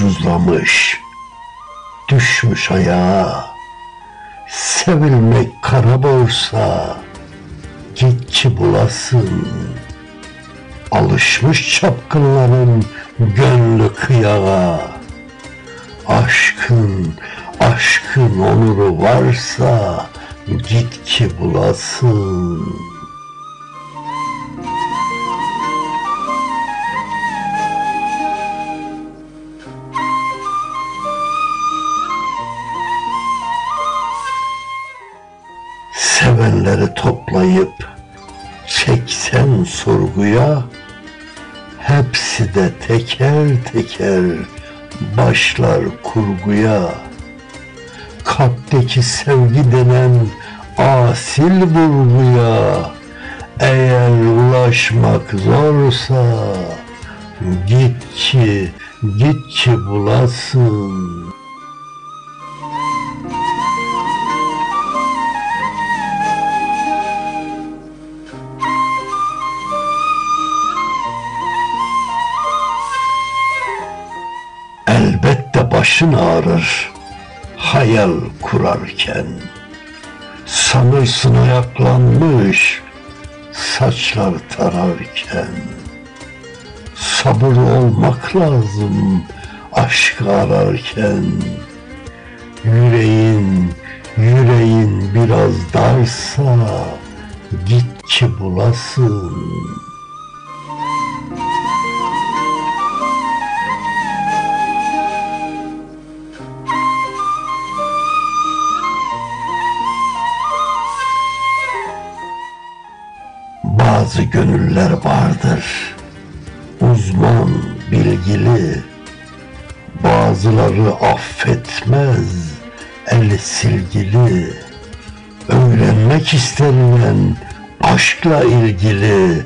ucuzlamış, düşmüş ayağa. Sevilmek kara borsa, git ki bulasın. Alışmış çapkınların gönlü kıyağa. Aşkın onuru varsa git ki bulasın. Sevenleri toplayıp çeksen sorguya, hepsi de teker teker başlar kurguya. Kalpteki sevgi denen asil vurguya, eğer ulaşmak zorsa git ki bulasın. Elbette başın ağrır hayal kurarken. Sanırsın ayaklanmış saçlar tararken. Sabır olmak lazım aşkı ararken. Yüreğin biraz darsa git ki bulasın. Bazı gönüller vardır, uzman, bilgili. Bazıları affetmez, eli silgili. Öğrenmek istenilen aşkla ilgili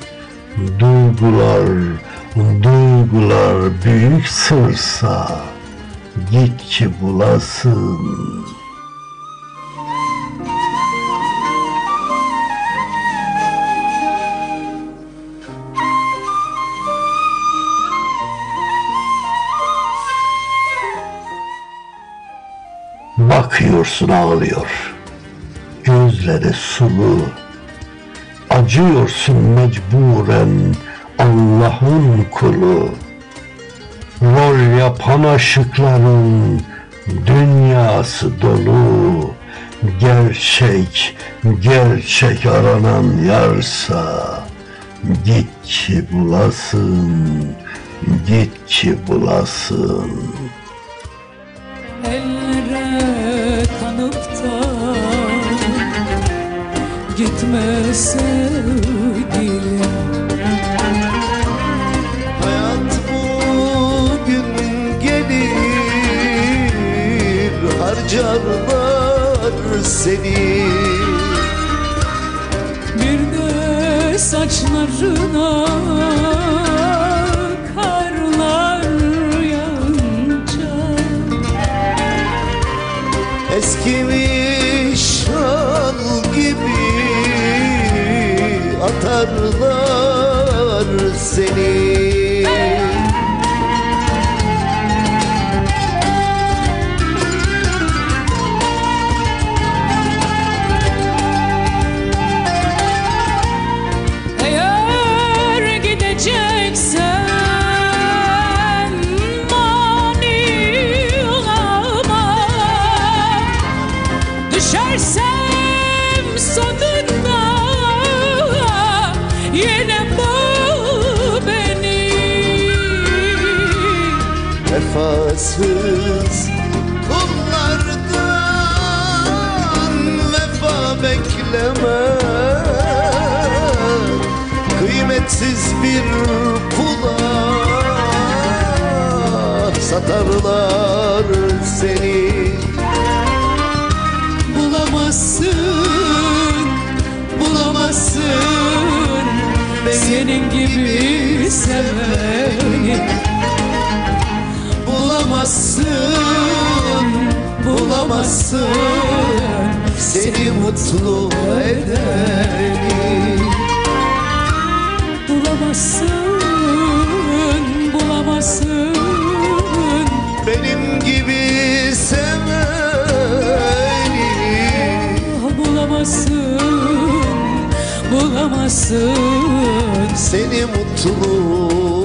duygular büyük sırsa git ki bulasın. Bakıyorsun ağlıyor, gözleri sulu. Acıyorsun mecburen Allah'ın kulu. Rol yapan aşıkların dünyası dolu. Gerçek aranan yarsa git ki bulasın, git ki bulasın. Ellere kanıp da gitme sevgilim. Hayat bugün gelir, harcarlar seni. Bir de saçlarına eskimiş şal gibi atarlar seni. Eğer gideceksen düşersem sonunda yine bul beni. Vefasız kullardan vefa bekleme. Kıymetsiz bir pula satarlar seni. Bulamazsın senin gibi seveni. Bulamazsın seni mutlu edeni. Bulamazsın bulamazsın. Seni mutlu